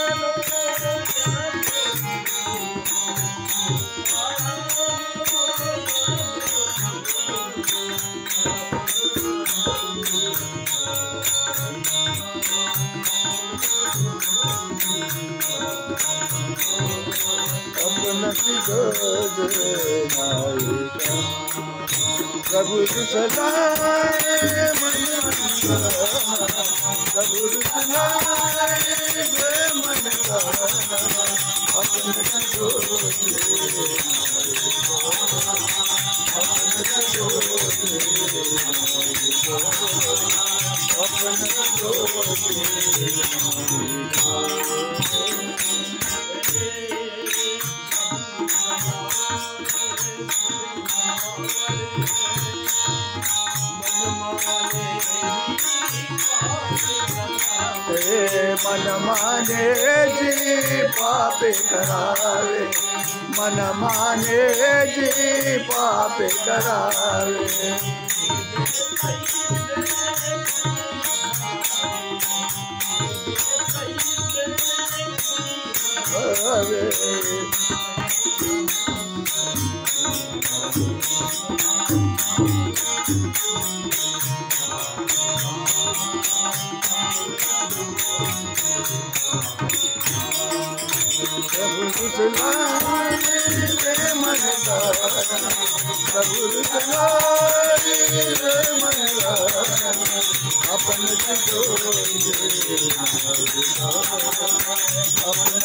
प्रभु सलाए मन प्रभु सलाए मन अपने मन माने जी पाप करावे मन माने जी पाप करावे प्रभु सलाए मन प्रभु सलाए मन अपन